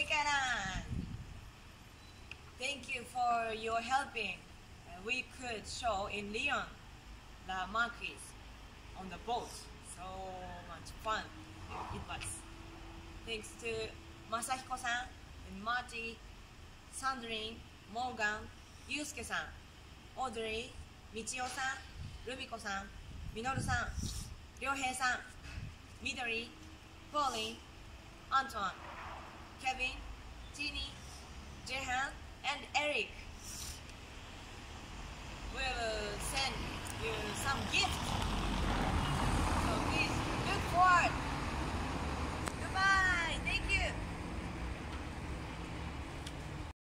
Switzerland. Thank you for your helping. We could show in Lyon the monkeys on the boat. So much fun it was. Thanks to Masahiko-san and Marty, Sandrine, Morgan, Yusuke-san, Audrey, Michio-san, Rumiko-san, Minoru-san, Ryohei-san, Midori, Pauline, Antoine, Kevin, Jeannie, Jehan, and Eric.